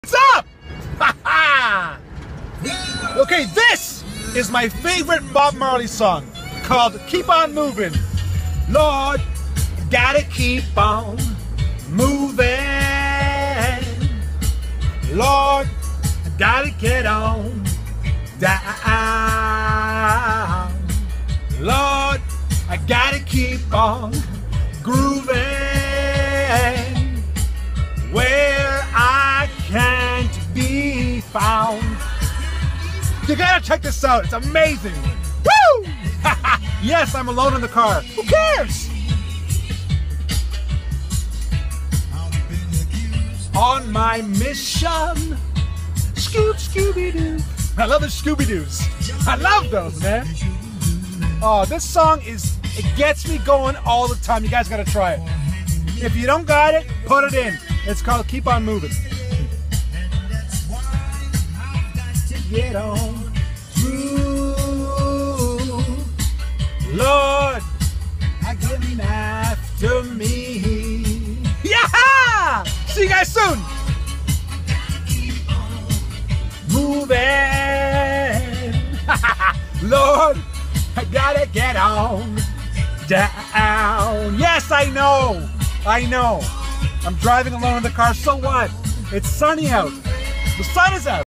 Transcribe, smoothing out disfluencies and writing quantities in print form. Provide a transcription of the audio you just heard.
What's up? Okay, this is my favorite Bob Marley song called Keep On Moving. Lord, gotta keep on moving. Lord, gotta get on down. Lord, I gotta keep on grooving where I can't be found. You gotta check this out, it's amazing. Woo! Yes, I'm alone in the car. Who cares? On my mission, Scoop Scooby-Doo. I love the Scooby-Doos. I love those, man. Oh, this song it gets me going all the time. You guys gotta try it. If you don't got it, put it in. It's called Keep On Moving. Get on through, Lord, get after me. Yeah! See you guys soon. Moving, Lord, I gotta get on down. Yes, I know. I'm driving alone in the car, so what? It's sunny out. The sun is out.